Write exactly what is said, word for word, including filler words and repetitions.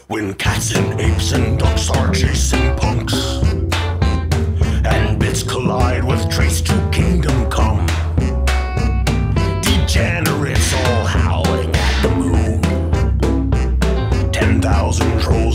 When cats and apes and ducks are chasing punks, and bits collide with trace to kingdom come. Degenerates all howling at the moon. Ten thousand trolls